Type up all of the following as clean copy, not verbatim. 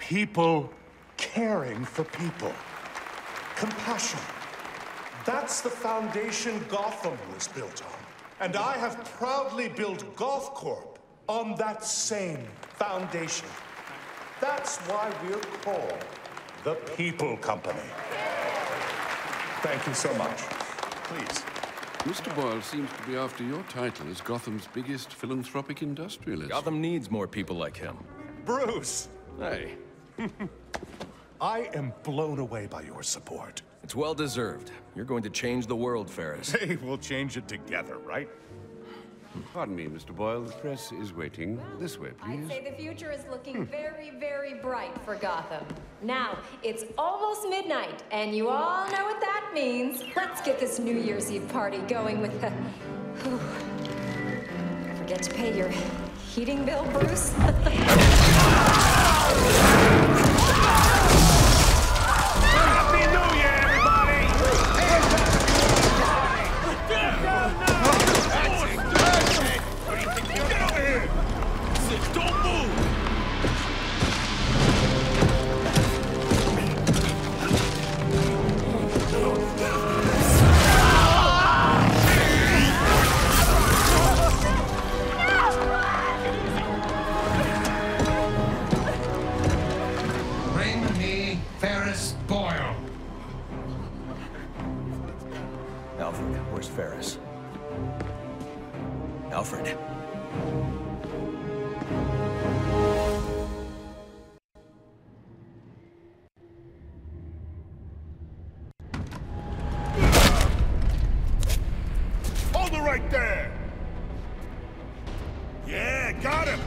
People caring for people. Compassion. That's the foundation Gotham was built on. And I have proudly built Goth Corp on that same foundation. That's why we're called the People Company. Thank you so much. Please. Mr. Boyle seems to be after your title as Gotham's biggest philanthropic industrialist. Gotham needs more people like him. Bruce! Hey. I am blown away by your support. It's well-deserved. You're going to change the world, Ferris. Hey, we'll change it together, right? Pardon me, Mr. Boyle. The press is waiting. This way, please. I'd say the future is looking very, very bright for Gotham. Now, it's almost midnight, and you all know what that means. Let's get this New Year's Eve party going with the... Forget to pay your heating bill, Bruce? Happy New Year, everybody! Get over here! Don't move! Bring me Ferris Boyle. Alfred, where's Ferris? Alfred. Hold it right there! Yeah, got him!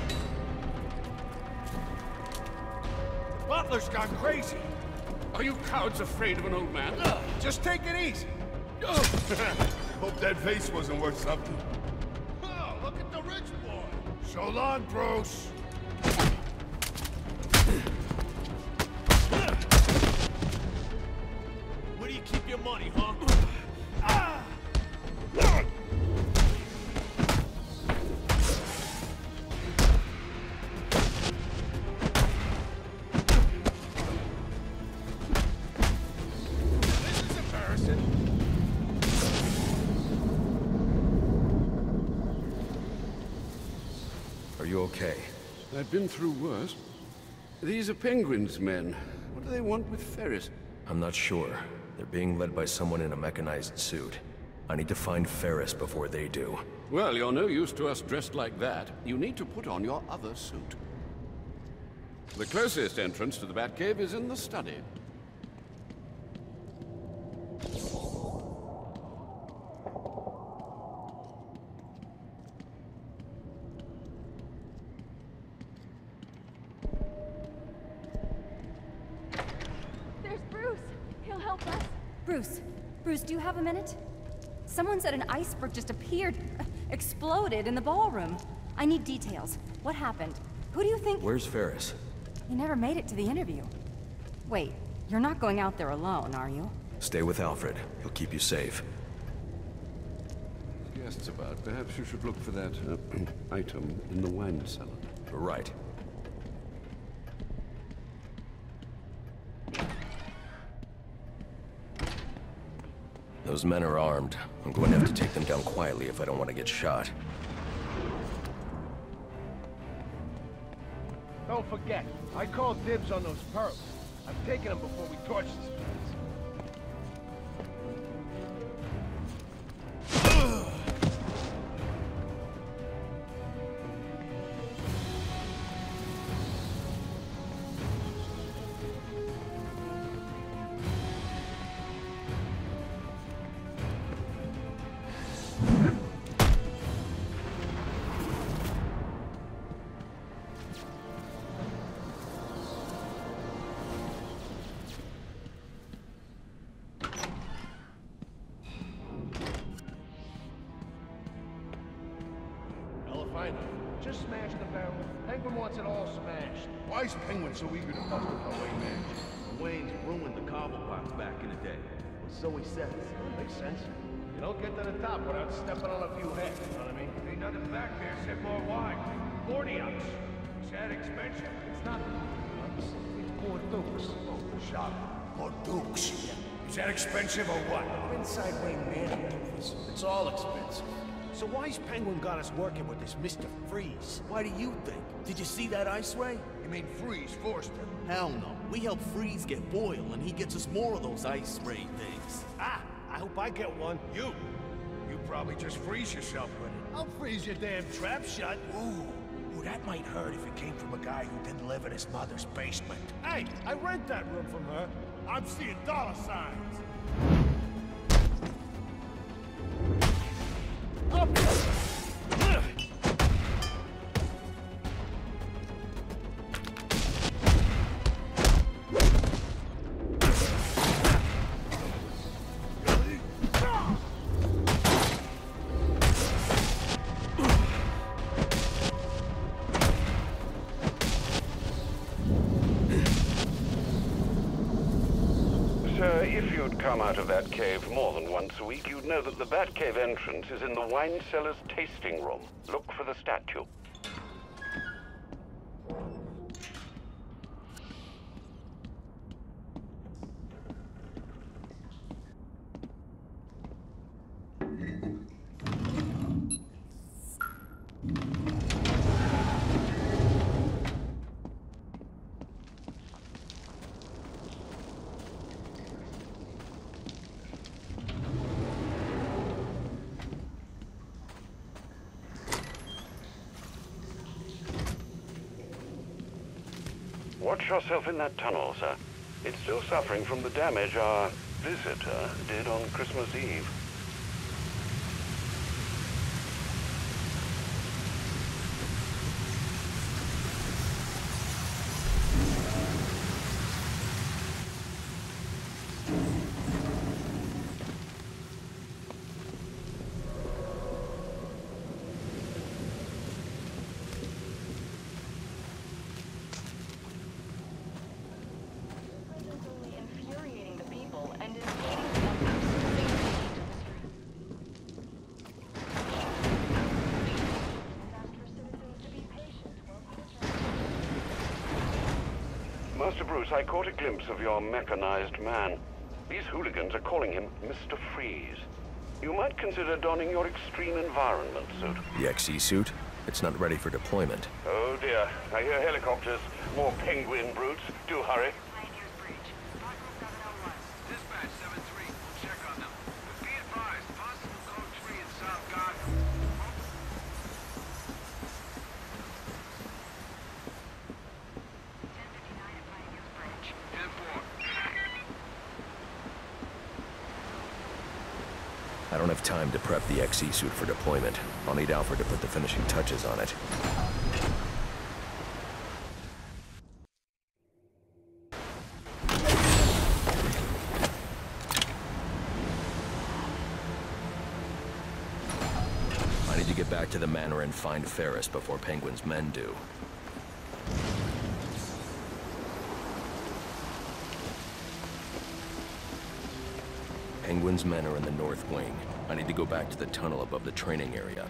The butler's gone crazy. Are you cowards afraid of an old man? Just take it easy. Hope that vase wasn't worth something. Oh, look at the rich boy. So long, Bruce. Where do you keep your money, huh? This is embarrassing. Are you okay? I've been through worse. These are Penguin's men. What do they want with Ferris? I'm not sure. They're being led by someone in a mechanized suit. I need to find Ferris before they do. Well, you're no use to us dressed like that. You need to put on your other suit. The closest entrance to the Batcave is in the study. There's Bruce. He'll help us. Bruce, do you have a minute? Someone said an iceberg just appeared, exploded in the ballroom. I need details. What happened? Who do you think— Where's Ferris? He never made it to the interview. Wait, you're not going out there alone, are you? Stay with Alfred. He'll keep you safe. Guests about. Perhaps you should look for that item in the wine cellar. Right. Those men are armed. I'm going to have to take them down quietly if I don't want to get shot. Don't forget, I called dibs on those pearls. I'm taking them before we torch this place. Fine. Just smash the barrel. Penguin wants it all smashed. Why is Penguin so eager to bust up our Wayne mansion? Wayne's ruined the Cobblepot back in the day. So he says. Makes sense. You don't get to the top without stepping on a few heads, you know what I mean? Ain't nothing back there except more wine. 40 ounce. Sad expensive. It's not. Poor Dukes. Oh, shop. Poor Dukes. Is that expensive or what? Inside wing man, Doofus. It's all expensive. So why's Penguin got us working with this Mr. Freeze? Why do you think? Did you see that ice ray? You mean Freeze forced him? Hell no. We help Freeze get Boyle, and he gets us more of those ice ray things. Ah, I hope I get one. You probably just freeze yourself with it. I'll freeze your damn trap shut. Ooh, that might hurt if it came from a guy who didn't live in his mother's basement. Hey, I rent that room from her. I'm seeing dollar signs. If you'd come out of that cave more than once a week, you'd know that the Batcave entrance is in the wine cellar's tasting room. Look for the statue. Watch yourself in that tunnel, sir. It's still suffering from the damage our visitor did on Christmas Eve. Master Bruce, I caught a glimpse of your mechanized man. These hooligans are calling him Mr. Freeze. You might consider donning your extreme environment suit. The XE suit? It's not ready for deployment. Oh dear, I hear helicopters. More penguin brutes. Do hurry. Dispatch 7-3, check on them. Be advised, possible code 3 in South Gotham. I don't have time to prep the XE suit for deployment. I'll need Alfred to put the finishing touches on it. I need to get back to the manor and find Ferris before Penguin's men do. Penguin's men are in the north wing. I need to go back to the tunnel above the training area.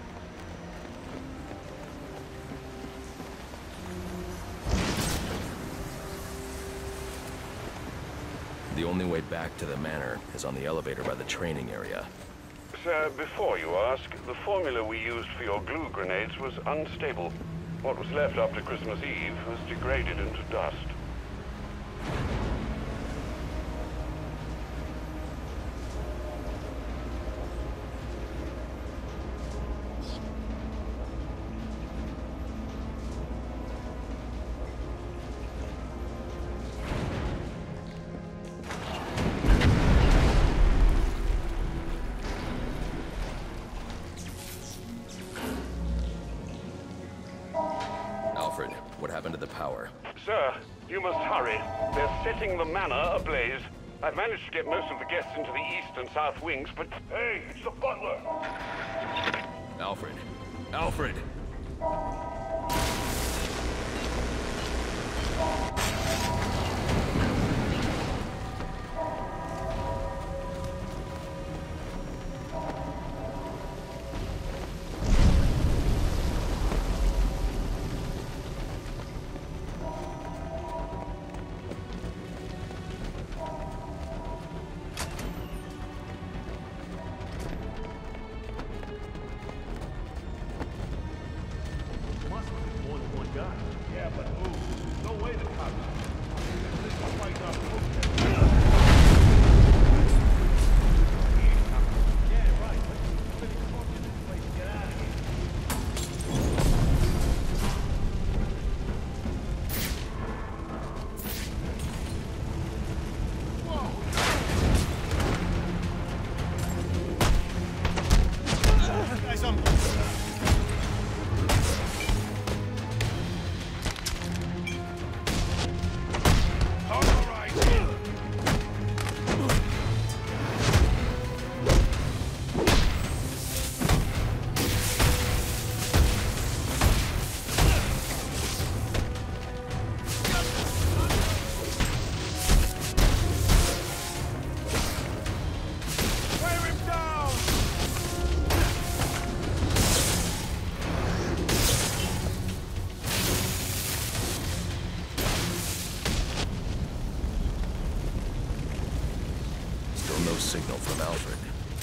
The only way back to the manor is on the elevator by the training area. Sir, before you ask, the formula we used for your glue grenades was unstable. What was left after Christmas Eve was degraded into dust. Alfred, what happened to the power? Sir, you must hurry. They're setting the manor ablaze. I've managed to get most of the guests into the east and south wings, but... Hey, it's the butler! Alfred! Alfred! no signal from Alfred.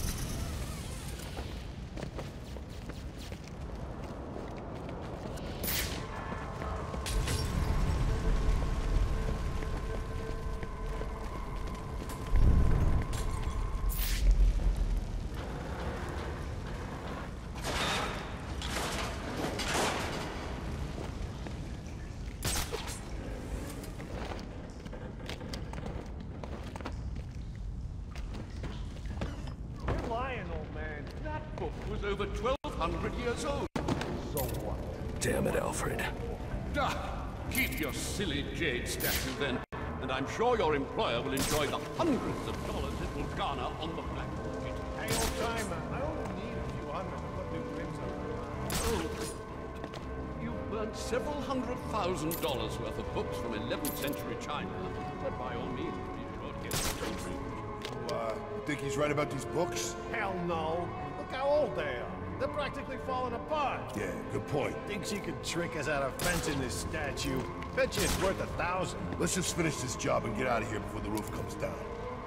Was over 1,200 years old. So what? Damn it, Alfred. Keep your silly jade statue then, and I'm sure your employer will enjoy the hundreds of dollars it will garner on the black market. Hey, old timer, I only need a few hundred to put new rims on. Oh, you've burnt several $100,000 worth of books from 11th century China, but by all means, be sure to get the country. You think he's right about these books? Hell no. Look how old they are. They're practically falling apart. Yeah, good point. Thinks he could trick us out of fencing this statue. Bet you it's worth 1,000. Let's just finish this job and get out of here before the roof comes down.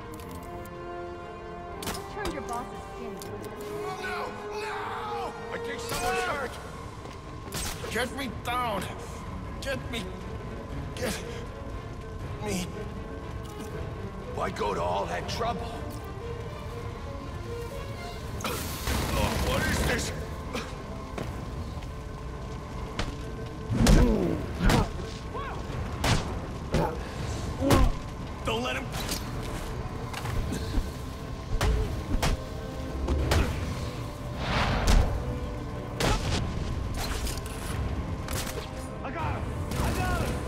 What turned your boss's skin? No! No! I think someone's hurt! Get me down! Get me... Get... me... Why go to all that trouble? Oh, what is this? Don't let him... I got him! I got him!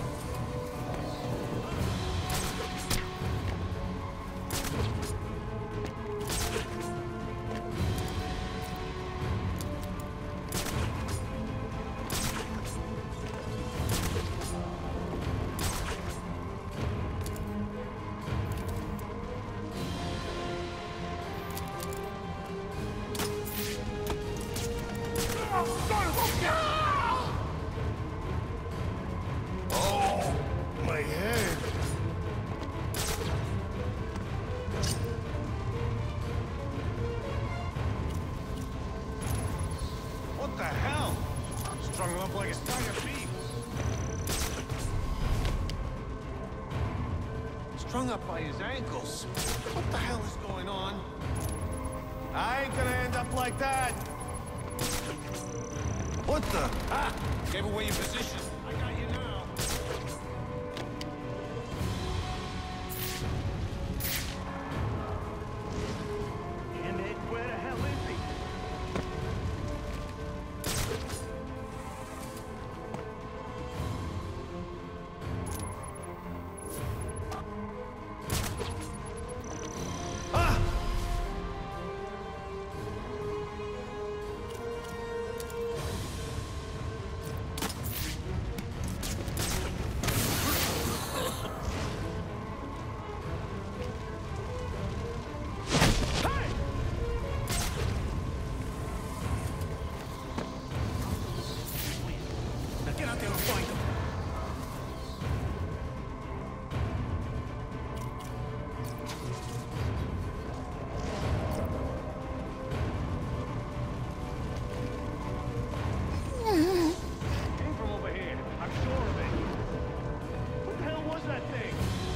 Oh, my head. What the hell? Strung him up like a string of beef. Strung up by his ankles. What the hell is going on? I ain't gonna end up like that. What the? Ah! Gave away your position. I got you now. Damn it, where the hell is he? Ah! Now get out there and find him. Came from over here. I'm sure of it. What the hell was that thing?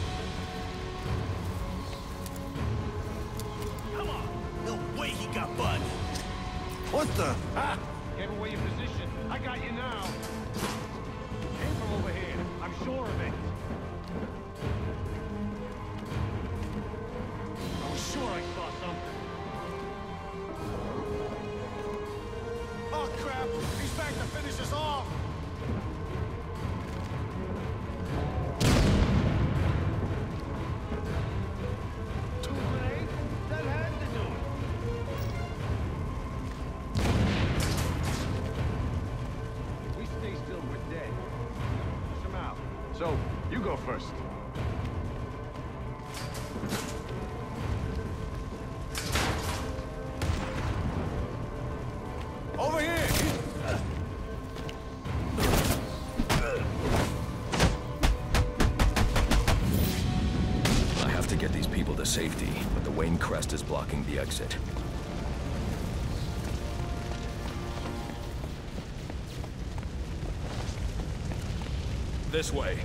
Come on. No way he got Bud. What the? Ah! Gave away your position. I got you now. Came from over here. I'm sure of it. I was sure I saw something. Oh, crap! He's back to finish us off! Too late? That had to do it. If we stay still, we're dead. Push him out. So, you go first. Over here! I have to get get these people to safety, but the Wayne crest is blocking the exit. This way.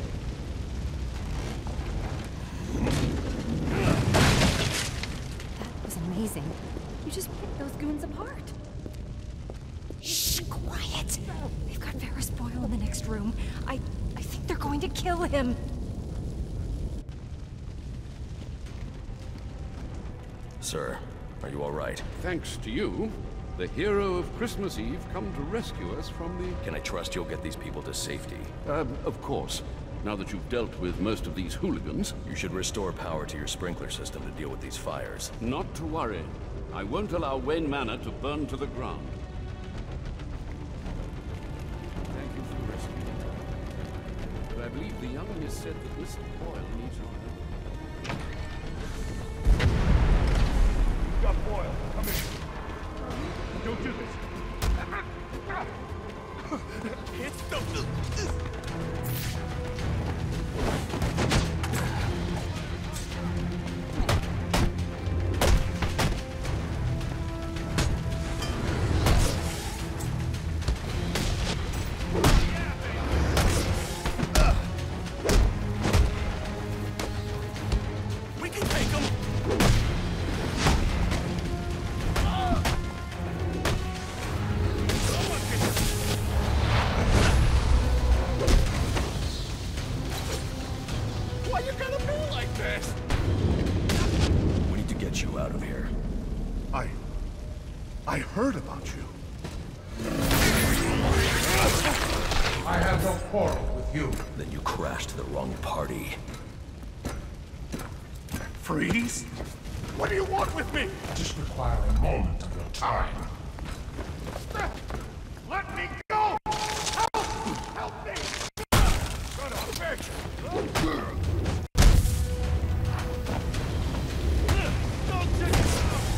That was amazing. You just picked those goons apart. Shh, quiet. They've got Ferris Boyle in the next room. I think they're going to kill him. Sir, are you all right? Thanks to you, the hero of Christmas Eve come to rescue us from the... Can I trust you'll get these people to safety? Of course. Now that you've dealt with most of these hooligans... You should restore power to your sprinkler system to deal with these fires. Not to worry. I won't allow Wayne Manor to burn to the ground. Thank you for rescuing me. But I believe the young miss said that Mr. Boyle needs your help. You got Boyle. Come here. Don't do this. It's the... We can take him. Why you gotta be like this? We need to get you out of here. I heard about you. I have no quarrel with you. Then you crashed the wrong party. Freeze? What do you want with me? Just require a moment of your time. Let me go! Help! Help me! Son of a bitch! Don't take it!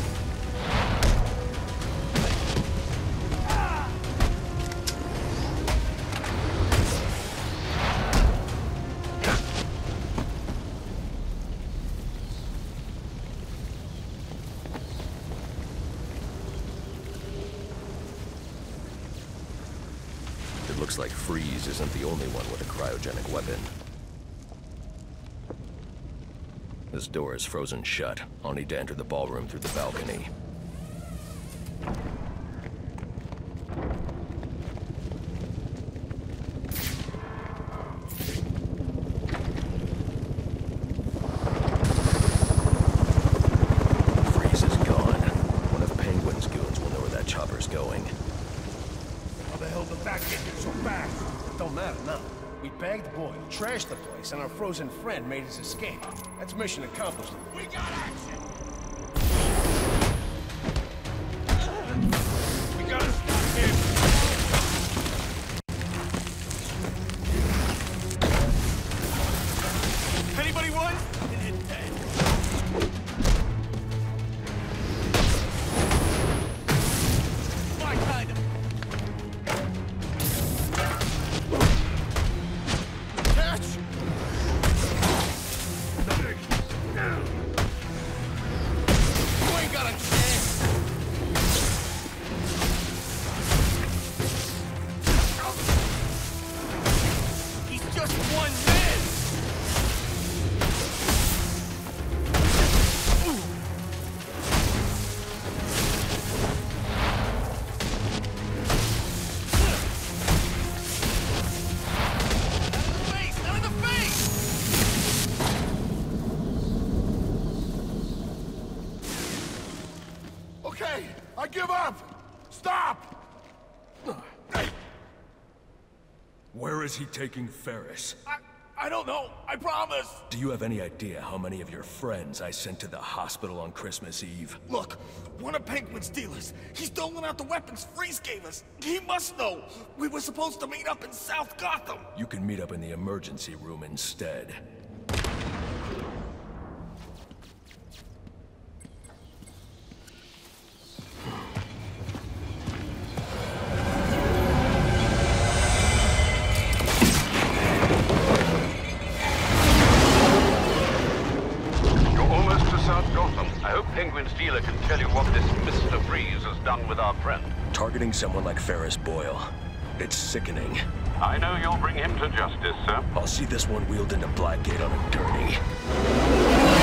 It looks like Freeze isn't the only one with a cryogenic weapon. This door is frozen shut. I'll need to enter the ballroom through the balcony. Freeze is gone. One of Penguin's goons will know where that chopper's going. How the hell did that get here so fast? It don't matter now. We bagged Boyle, trashed the place, and our frozen friend made his escape. That's mission accomplished. We got action! We gotta stop him! Anybody run? My kind of. Catch! You ain't got a chance. He's just one man. Out of the face! Okay, I give up! Stop! Where is he taking Ferris? I don't know. I promise. Do you have any idea how many of your friends I sent to the hospital on Christmas Eve? Look, one of Penguin's dealers. He's doling out the weapons Freeze gave us. He must know. We were supposed to meet up in South Gotham. You can meet up in the emergency room instead. You're South Gotham. I hope Penguin's dealer can tell you what this Mr. Freeze has done with our friend. Targeting someone like Ferris Boyle. It's sickening. I know you'll bring him to justice, sir. I'll see this one wheeled into Blackgate on a gurney.